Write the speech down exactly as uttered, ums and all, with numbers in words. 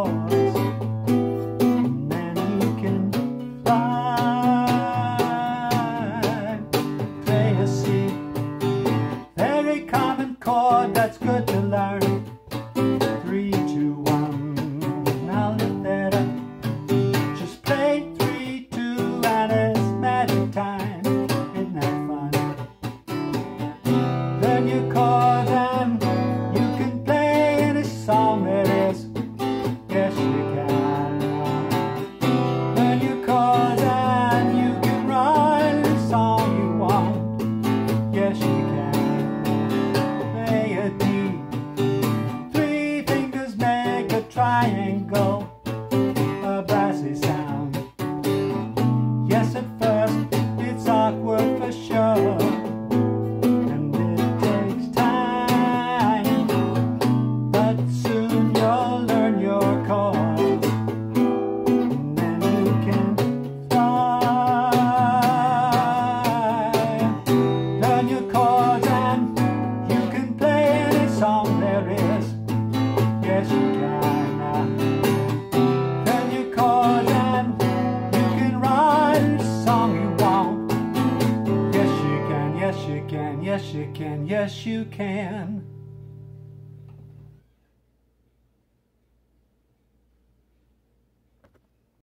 chords, and then you can fly. Play a C, very common chord that's good to learn. Three, two, one, now lift that up. Just play three, two, and it's magic time. Isn't that fun? Learn your chords and you can play any song there is. Yes, you can. Learn your chords and you can write any song you want. Yes, you can. Play a D. Three fingers make a triangle.